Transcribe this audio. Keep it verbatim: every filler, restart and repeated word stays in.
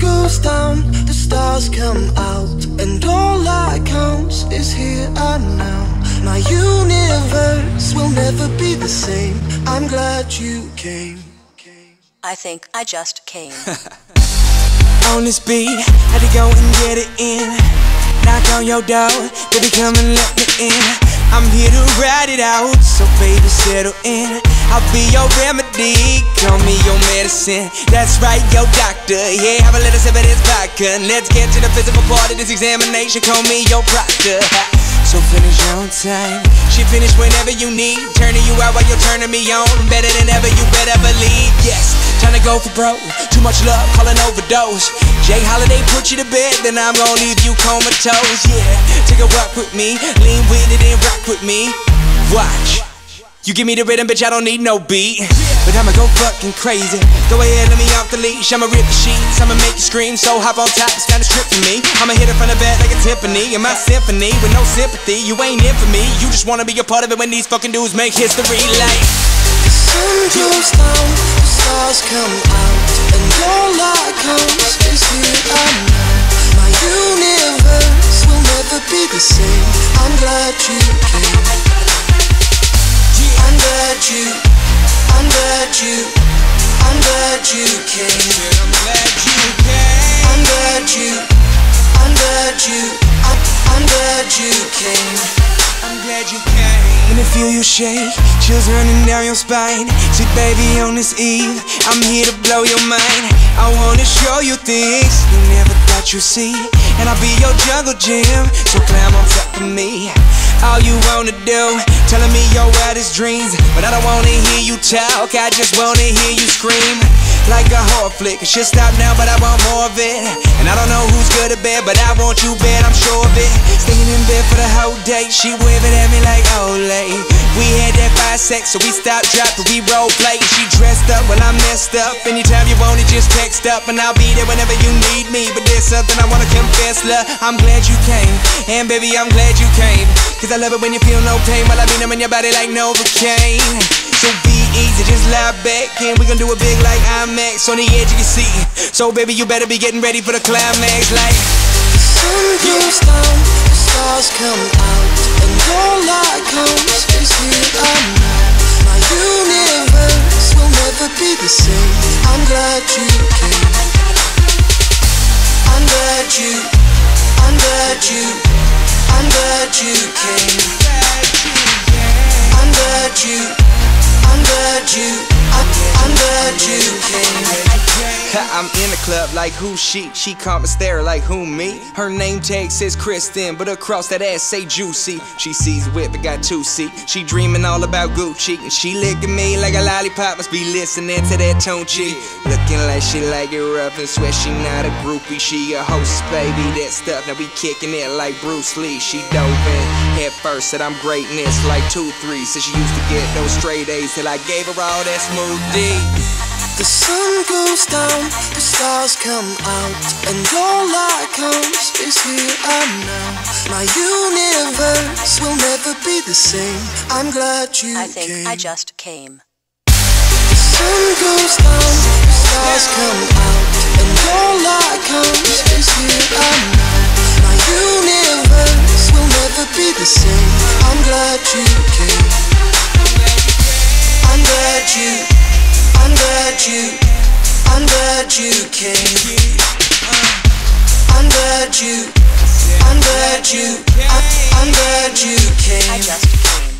goes down, the stars come out, and all that counts is here and now. My universe will never be the same. I'm glad you came. I think I just came. On this beat, had to go and get it in. Knock on your door, baby, come and let me in. I'm here to ride it out, so baby, settle in. I'll be your remedy, call me your medicine. That's right, your doctor, yeah, have a little sip of this vodka. Let's get to the physical part of this examination, call me your proctor. So finish on time, she finish whenever you need. Turning you out while you're turning me on, better than ever, you better believe. Yes, time to go for broke, too much love, call an overdose. Jay Holiday put you to bed, then I'm gonna leave you comatose. Yeah, take a walk with me, lean with it and rock with me. Watch, you give me the rhythm, bitch, I don't need no beat. But I'ma go fucking crazy. Go ahead, let me off the leash. I'ma rip the sheets, I'ma make you scream. So hop on top, it's kinda strip for me. I'ma hit it from the back like a Tiffany. In my symphony, with no sympathy, you ain't in for me. You just wanna be a part of it when these fucking dudes make history like. The sun goes down, the stars come out, and all that counts is here and now. My universe will never be the same. I'm glad you came. I'm glad you, I'm glad you, I'm glad you came. I'm glad you came. I'm glad you, I'm glad you, I'm, I'm glad you came. I'm glad you came. When I feel you shake, chills running down your spine. See baby, on this eve, I'm here to blow your mind. I wanna show you things you never thought you'd see. And I'll be your jungle gym, so climb on top of me. All you wanna do, telling me your wildest dreams. But I don't wanna hear you talk, I just wanna hear you scream. Like a horror flick, it should stop now, but I want more of it. And I don't know who's good or bad, but I want you bad, I'm sure of it. Staying in bed for the whole day, she waving at me like Olay. We had that five sex, so we stopped, dropped, but we role play. She dressed up when I'm messed up. Anytime you want it, just text up, and I'll be there whenever you need me. But there's something I wanna confess, love, I'm glad you came. And baby, I'm glad you came. Cause I love it when you feel no pain, while I be numbing your body like Novocaine. So be easy, just lie back, and we gon' do it big like IMAX on the edge of your seat. So baby, you better be getting ready for the climax like. The sun goes down, the stars come out, and all that counts is here and now. My universe will never be the same. I'm glad you came. I'm glad you, I'm glad you, I'm glad you came. I'm glad you, I'm glad you, I'm, I'm glad you came. I'm in the club like who she? She come and stare like who me? Her name tag says Kristen, but across that ass say Juicy. She sees whip, it got two seat. She dreaming all about Gucci, and she licking me like a lollipop. Must be listening to that Tunchi. Looking like she like it rough and swear she not a groupie. She a host, baby, that stuff. Now we kicking it like Bruce Lee. She dove in head first, said I'm greatness like two three. Said she used to get those straight A's till I gave her all that smooth D. The sun goes down, the stars come out, and all that counts is here and now. My universe will never be the same. I'm glad you I think came. I just came. The sun goes down, the stars come out, and all that counts is here and now. My universe will never be the same. I'm glad you came. I'm glad you, I'm glad you, I'm glad you came. I'm glad you, I'm glad you, I'm, I'm glad you came. I just came.